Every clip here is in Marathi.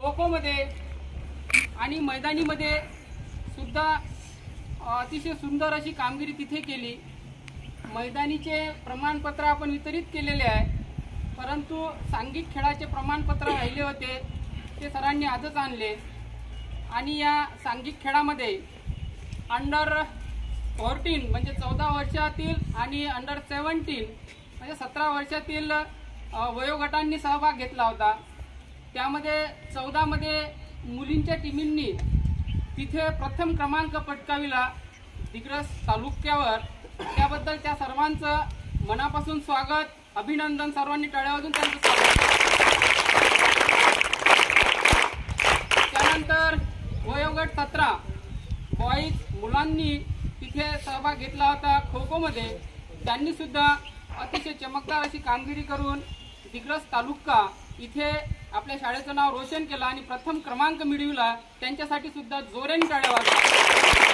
खो मध्ये आणि मैदानीमध्ये सुद्धा अतिशय सुंदर अशी कामगिरी तिथे केली। मैदानीचे प्रमाणपत्र आपण वितरित केलेले आहे, परंतु सांघिक खेळाचे प्रमाणपत्र राहिले होते ते सरांनी आजच आणले। आणि या सांघिक खेळामध्ये अंडर 14 म्हणजे 14 वर्षातील आणि अंडर 17 म्हणजे 17 वर्षातील वयोगटांनी सहभाग घेतला होता। त्यामध्ये 14 मध्ये मुलींच्या टीमींनी तिथे प्रथम क्रमांक पटकाविला दिग्रस तालुक्यावर। त्याबद्दल त्या सर्वांचं मनापासून स्वागत, अभिनंदन। सर्वांनी टाळ्या वाजवून त्यांचं स्वागत। त्यानंतर वयोगट 17 बॉईज मुलांनी तिथे सहभाग घेतला होता खो खो मध्ये। त्यांनी सुद्धा अतिशय चमकदार अशी कामगिरी करून दिग्रस तालुका इथे आपल्या शाळेचं नाव रोशन केलं आणि प्रथम क्रमांक मिळविला। त्यांच्यासाठी सुद्धा जोराने टाळ्या वाजवा।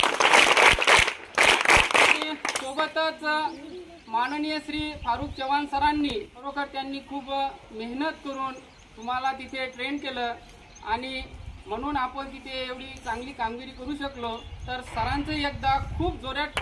सोबतच माननीय श्री फारुख चव्हाण सरांनी खरोखर त्यांनी खूप मेहनत करून तुम्हाला तिथे ट्रेन केलं आणि म्हणून आपण तिथे एवढी चांगली कामगिरी करू शकलो। तर सरांचं एकदा खूप जोरात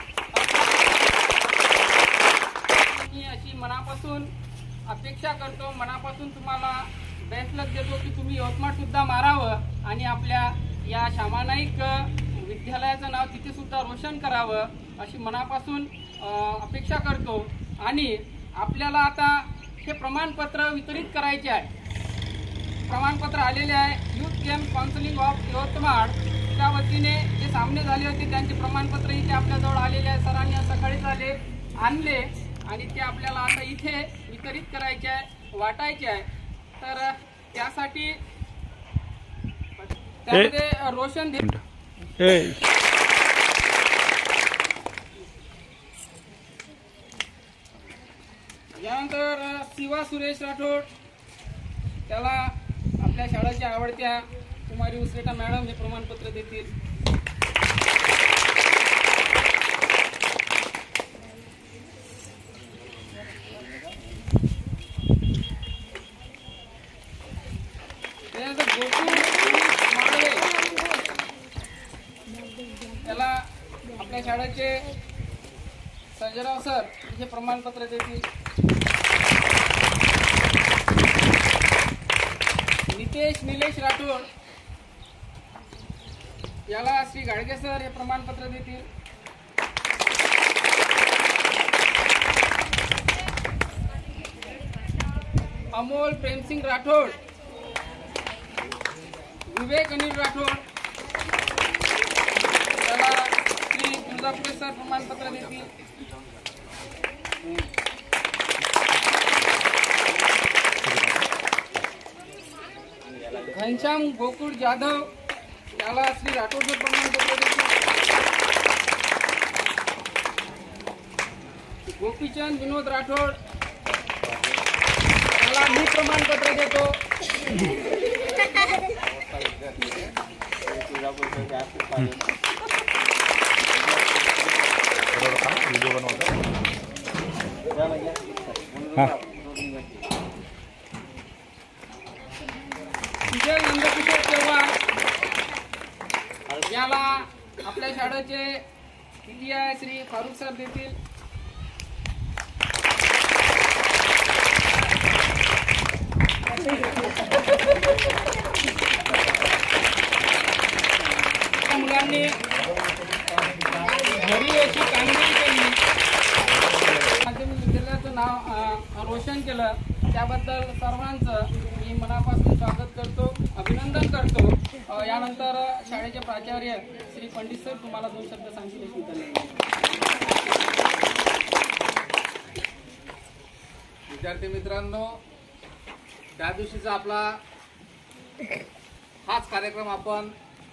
अशी मनापासून अपेक्षा करतो, मनापासून तुम्हाला बेस्ट लक देतो की तुम्ही यवतमाळ सुद्धा मारावं आणि आपल्या या श्यामा नाईक विद्यालयाचं नाव तिथे सुद्धा रोशन करावं अशी मनापासून अपेक्षा करतो। आणि आपल्याला आता हे प्रमाणपत्र वितरित करायचे आहे। प्रमाणपत्र आलेले आहे youth game counselling of Yavatmal त्या वतीने जे सामने झाले होते त्यांचे प्रमाणपत्र इथे आपल्याजवळ आलेले आहे। सरांनी सकाळीच आणले आणि ते आपल्याला आता इथे वितरित करायचे आहे, वाटायचे आहे। तर त्यासाठी त्यामध्ये रोशन यानंतर शिवा सुरेश राठोड, त्याला आपल्या शाळेच्या आवडत्या कुमारी उसरेटा मॅडम हे प्रमाणपत्र देतील। त्याला आपल्या शाळेचे सर्जराव सर हे प्रमाणपत्र देतील। नितेश निलेश राठोड, याला श्री गाडगे सर हे प्रमाणपत्र देतील। अमोल प्रेमसिंग राठोड, विवेक अनिल राठोड, त्याला श्री तुळजापुरे सर प्रमाणपत्र देतील। घनश्याम गोकुळ जाधव, याला श्री राठोड सर प्रमाणपत्र देतील। गोपीचंद विनोद राठोड, त्याला मी प्रमाणपत्र देतो। विजय नंदकिशोर चव्हाण, याला आपल्या शाळेचे पीटीआय श्री फारुख सर देतील। मुलांनी घरी अशी कामगिरी केली, माध्यमिक विद्यालयाचं नाव रोशन केलं, त्याबद्दल सर्वांचं मी मनापासून स्वागत करतो, अभिनंदन करतो। यानंतर शाळेचे प्राचार्य श्री पंडित सर तुम्हाला 2 शब्द सांगतील। विद्यार्थी मित्रांनो, त्या दिवशीचा आपला हाच कार्यक्रम आपण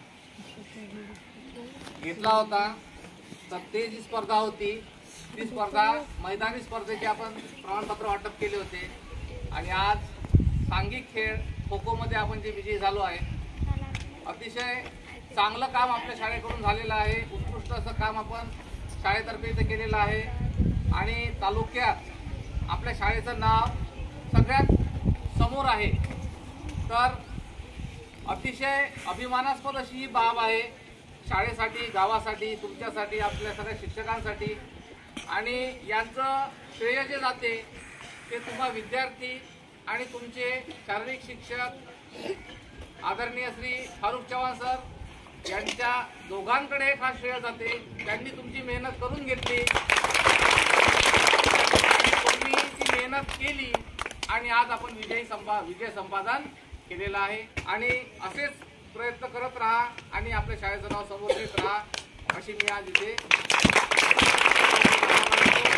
घेतला होता। तर ते जी स्पर्धा होती ती स्पर्धा मैदानी स्पर्धेचे आपण प्रमाणपत्र वाटप केले होते आणि आज सांघिक खेळ खो खो मध्ये आपण जे विजयी झालो आहे। अतिशय चांगलं काम आपल्या शाळेकडून झालेलं आहे, उत्कृष्ट असं काम आपण शाळेतर्फे इथे केलेलं आहे आणि तालुक्यात आपल्या शाळेचं नाव सगळ्यात समोर आहे। तर अतिशय अभिमानास्पद अशी ही बाब आहे शाळेसाठी, गावासाठी, तुमच्यासाठी, आपल्या सगळ्या शिक्षकांसाठी. आणि यांचं श्रेय जे जाते ते तुम्हा विद्यार्थी आणि तुमचे शारीरिक शिक्षक आदरणीय श्री फारुख चव्हाण सर यांच्या दोघांकडे एक हा श्रेय जाते. त्यांनी तुमची मेहनत करून घेतली आणि तुम्ही ती मेहनत केली आणि आज आपण विजय संपादन केलेलं आहे. आणि असेच प्रयत्न करत राहा आणि आपल्या शाळेचं नाव समोर घेत राहा अशी मी आज इथे